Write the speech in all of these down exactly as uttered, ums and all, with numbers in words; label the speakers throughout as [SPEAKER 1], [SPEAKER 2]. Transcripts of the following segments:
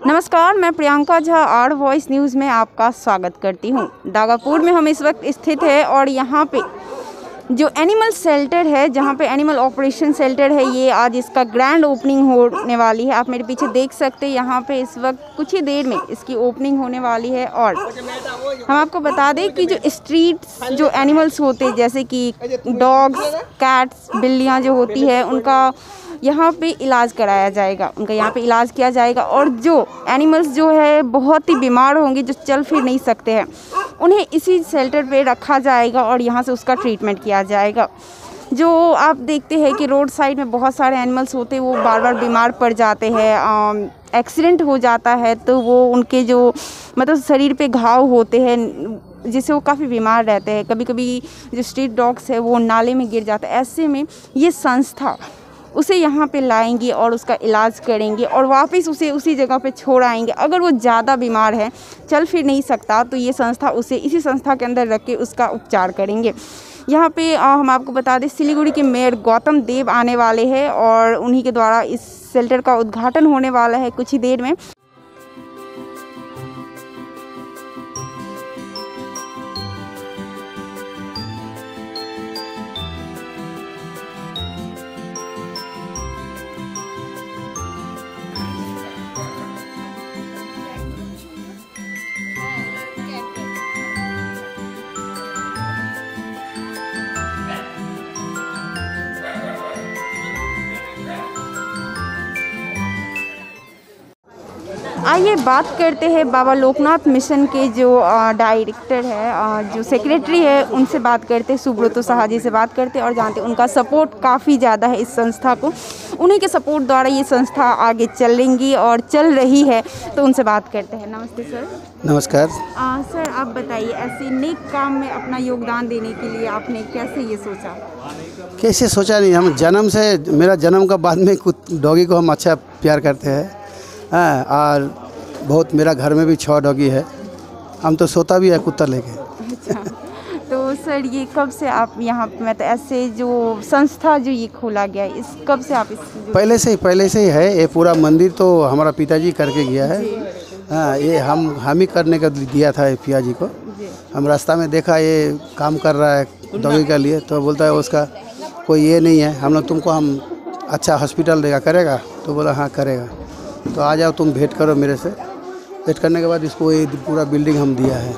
[SPEAKER 1] नमस्कार, मैं Priyanka Jha R voice news में आपका स्वागत करती हूँ। दागापुर में हम इस वक्त स्थित है और यहाँ पे जो एनिमल शेल्टर है, जहाँ पे एनिमल ऑपरेशन शेल्टर है, ये आज इसका ग्रैंड ओपनिंग होने वाली है। आप मेरे पीछे देख सकते हैं, यहाँ पे इस वक्त कुछ ही देर में इसकी ओपनिंग होने वाली है। और हम आपको बता दें कि जो स्ट्रीट जो एनिमल्स होते हैं, जैसे कि डॉग्स, कैट्स, बिल्लियाँ जो होती है, उनका यहाँ पे इलाज कराया जाएगा, उनका यहाँ पे इलाज किया जाएगा। और जो एनिमल्स जो है बहुत ही बीमार होंगे, जो चल फिर नहीं सकते हैं, उन्हें इसी शेल्टर पे रखा जाएगा और यहाँ से उसका ट्रीटमेंट किया जाएगा। जो आप देखते हैं कि रोड साइड में बहुत सारे एनिमल्स होते हैं, वो बार बार बीमार पड़ जाते हैं, एक्सीडेंट हो जाता है तो वो उनके जो मतलब शरीर पे घाव होते हैं, जिससे वो काफ़ी बीमार रहते हैं। कभी कभी जो स्ट्रीट डॉग्स है वो नाले में गिर जाता है। ऐसे में ये संस्था उसे यहाँ पे लाएंगी और उसका इलाज करेंगे और वापस उसे उसी जगह पे छोड़ आएंगे। अगर वो ज़्यादा बीमार है, चल फिर नहीं सकता, तो ये संस्था उसे इसी संस्था के अंदर रख के उसका उपचार करेंगे। यहाँ पे आ, हम आपको बता दें, सिलीगुड़ी के मेयर गौतम देव आने वाले हैं और उन्हीं के द्वारा इस शेल्टर का उद्घाटन होने वाला है कुछ ही देर में। आइए बात करते हैं बाबा लोकनाथ मिशन के जो डायरेक्टर है, जो सेक्रेटरी है, उनसे बात करते हैं। सुब्रतो साहा जी से बात करते हैं और जानते हैं उनका सपोर्ट काफ़ी ज़्यादा है इस संस्था को। उन्हीं के सपोर्ट द्वारा ये संस्था आगे चलेंगी और चल रही है, तो उनसे बात करते हैं। नमस्ते सर।
[SPEAKER 2] नमस्कार।
[SPEAKER 1] आ, सर आप बताइए, ऐसे नेक काम में अपना योगदान देने के लिए आपने कैसे ये सोचा?
[SPEAKER 2] कैसे सोचा नहीं, हम जन्म से, मेरा जन्म का बाद में कुछ डॉगी को हम अच्छा प्यार करते हैं। हाँ, और बहुत, मेरा घर में भी छः डॉगी है, हम तो सोता भी है कुत्ता लेके।
[SPEAKER 1] अच्छा, तो सर ये कब से आप यहाँ पे, मतलब ऐसे जो संस्था जो ये खोला गया है, इस कब से आप इस
[SPEAKER 2] पहले से ही पहले से ही है ये पूरा मंदिर, तो हमारा पिताजी करके गया है। हाँ, ये हम हम ही करने का दिया था पिया जी को। हम रास्ता में देखा ये काम कर रहा है डॉगी के लिए, तो बोलता है उसका कोई ये नहीं है, हम लोग तुमको हम अच्छा हॉस्पिटल देगा, करेगा? तो बोला हाँ करेगा, तो आ जाओ तुम भेंट करो मेरे से। भेंट करने के बाद इसको ये पूरा बिल्डिंग हम दिया है।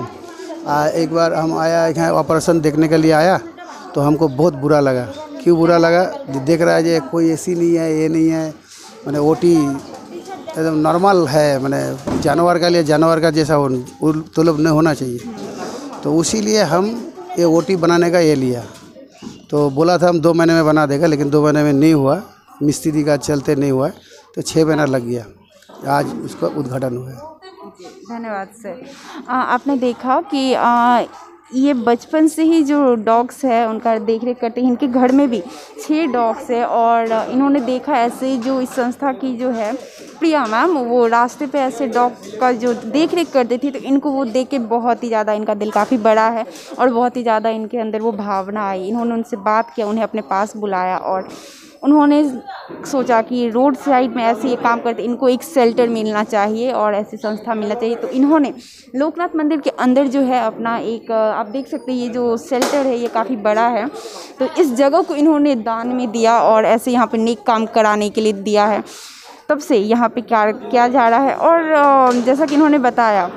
[SPEAKER 2] आ, एक बार हम आया यहाँ ऑपरेशन देखने के लिए आया, तो हमको बहुत बुरा लगा। क्यों बुरा लगा? देख रहा है जे कोई एसी नहीं है, ये नहीं है, मैंने ओटी एकदम नॉर्मल है, मैंने जानवर के लिए जानवर का जैसा तुलब नहीं होना चाहिए। तो उसी लिए हम ये ओटी बनाने का ये लिया। तो बोला था हम दो महीने में बना देगा, लेकिन दो महीने में नहीं हुआ, मिस्त्री का चलते नहीं हुआ, तो छः महीना लग गया। आज उसका उद्घाटन हुआ है।
[SPEAKER 1] धन्यवाद सर। आ, आपने देखा कि आ, ये बचपन से ही जो डॉग्स है उनका देख रेख करते हैं। इनके घर में भी छः डॉग्स है और इन्होंने देखा ऐसे, जो इस संस्था की जो है प्रिया मैम, वो रास्ते पे ऐसे डॉग का जो देख रेख करती थी, तो इनको वो देख के बहुत ही ज़्यादा, इनका दिल काफ़ी बड़ा है और बहुत ही ज़्यादा इनके अंदर वो भावना आई। इन्होंने उनसे बात किया, उन्हें अपने पास बुलाया और उन्होंने सोचा कि रोड साइड में ऐसे ये काम करते, इनको एक शेल्टर मिलना चाहिए और ऐसी संस्था मिलना चाहिए। तो इन्होंने लोकनाथ मंदिर के अंदर जो है अपना एक, आप देख सकते हैं ये जो शेल्टर है ये काफ़ी बड़ा है, तो इस जगह को इन्होंने दान में दिया और ऐसे यहाँ पे नेक काम कराने के लिए दिया है। तब से यहाँ पे क्या किया जा रहा है। और जैसा कि इन्होंने बताया,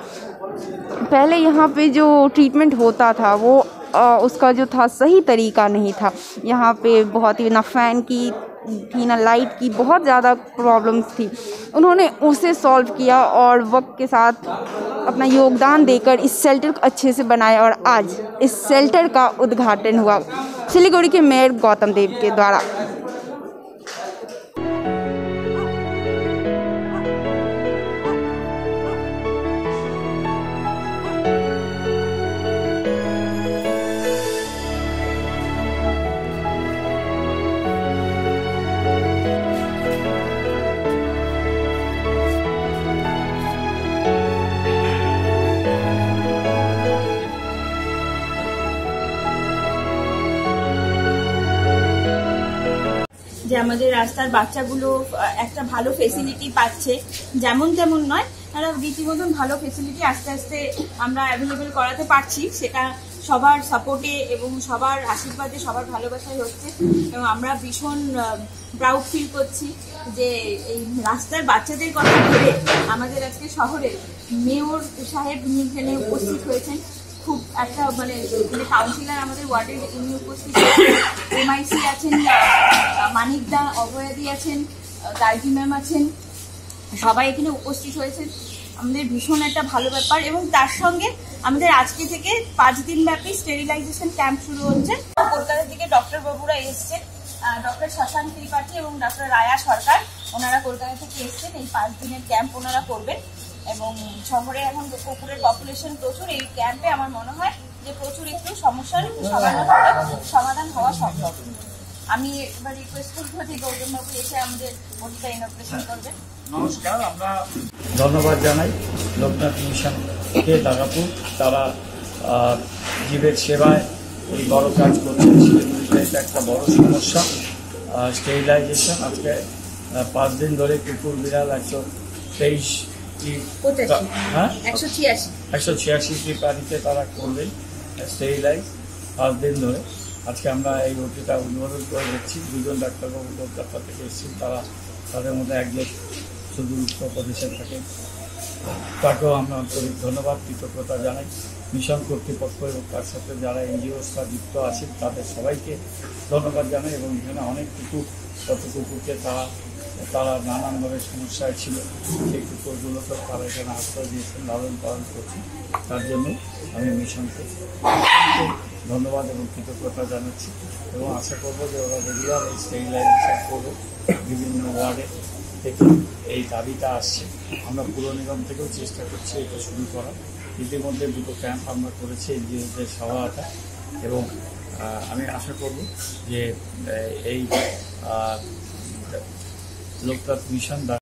[SPEAKER 1] पहले यहाँ पे जो ट्रीटमेंट होता था वो आ, उसका जो था सही तरीका नहीं था। यहाँ पे बहुत ही ना फैन की थी ना लाइट की, बहुत ज़्यादा प्रॉब्लम्स थी। उन्होंने उसे सॉल्व किया और वक्त के साथ अपना योगदान देकर इस शेल्टर को अच्छे से बनाया और आज इस शेल्टर का उद्घाटन हुआ सिलीगुड़ी के मेयर गौतम देव के द्वारा।
[SPEAKER 3] আমাদের রাস্তার বাচ্চাগুলো একটা ভালো ফেসিলিটি পাচ্ছে, যেমন তেমন নয়, তারা রীতিমতন ভালো ফেসিলিটি আস্তে আস্তে আমরা অ্যাভেলেবেল করাতে পারছি। সেটা সবার সাপোর্টে এবং সবার আশীর্বাদে, সবার ভালোবাসায় হচ্ছে এবং আমরা ভীষণ প্রাউড ফিল করছি যে এই রাস্তার বাচ্চাদের কথা ভেবে আমাদের আজকে শহরে মেয়র সাহেব এখানে উপস্থিত হয়েছেন। খুব একটা মানে কাউন্সিলর আমাদের ওয়ার্ডের উনি উপস্থিত হয়েছেন, এমআইসি আছেন, মানিকদা, অভয়াদি আছেন, গার্গী ম্যাম আছেন, সবাই এখানে উপস্থিত হয়েছেন। আমাদের ভীষণ একটা ভালো ব্যাপার এবং তার সঙ্গে আমাদের আজকে থেকে পাঁচ দিন ব্যাপী স্টেরিলাইজেশন ক্যাম্প শুরু হচ্ছে। কলকাতা থেকে ডক্টর বাবুরা এসছেন, ডক্টর শশাঙ্ক ত্রিপাঠী এবং ডক্টর রায়া সরকার, ওনারা কলকাতা থেকে এসছেন। এই পাঁচ দিনের ক্যাম্প ওনারা করবেন এবং শহরে এখন কুকুরের পপুলেশন প্রচুর। এই ক্যাম্পে আমার মনে হয় যে প্রচুর একটু সমস্যার সমাধান সমাধান হওয়া সম্ভব। আমি এবার রিকোয়েস্ট করবো যে গৌতম বাবু এসে আমাদের ওটিটা ইনগ্রেশন করবেন।
[SPEAKER 4] নমস্কার, আমরা ধন্যবাদ জানাই লোকনাথ মিশনকে দাগাপুর। তারা জীবের সেবায় এই বড় কাজ করছেন। শিলিগুড়িতে এটা একটা বড় সমস্যা, স্টেরিলাইজেশন। আজকে পাঁচ দিন ধরে কুকুর বিড়াল একশো তেইশ হ্যাঁ একশো ছিয়াশি একশো ছিয়াশিটি প্রাণীতে তারা করলেন স্টেরিলাইজ পাঁচ দিন ধরে। আজকে আমরা এই ওটিটা উদ্বোধন করে দিচ্ছি। দুজন ডাক্তারবাবু কলকাতা থেকে এসেছেন, তারা তাদের মধ্যে একজন শুধু উত্তরপ্রদেশে থাকেন, তাকেও আমরা আন্তরিক ধন্যবাদ কৃতজ্ঞতা জানাই। মিশন কর্তৃপক্ষ এবং তার সাথে যারা এনজিওসরা যুক্ত আছেন তাদের সবাইকে ধন্যবাদ জানাই। এবং এখানে অনেক কুকুর, কত কুকুরকে তারা তারা নানানভাবে সমস্যায় ছিল, সেই কুকুরগুলোকে তারা এখানে আশ্রয় দিয়েছেন, লালন পালন করছেন। তার জন্য আমি মিশনকে ধন্যবাদ এবং কৃতজ্ঞতা জানাচ্ছি এবং আশা করবো যে ওরা রেগুলার এই স্টেরিলাইজেশন করবে। বিভিন্ন ওয়ার্ডে থেকে এই দাবিটা আসছে, আমরা পুর নিগম থেকেও চেষ্টা করছি এটা শুরু করার। ইতিমধ্যে দুটো ক্যাম্প আমরা করেছি এনজিওদের সহায়তা এবং আমি আশা করব যে এই লোকনাথ মিশন